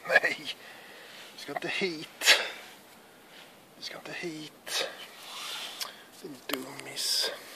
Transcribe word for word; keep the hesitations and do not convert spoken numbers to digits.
Nej, vi ska inte hit. Vi ska inte hit. Din dummis.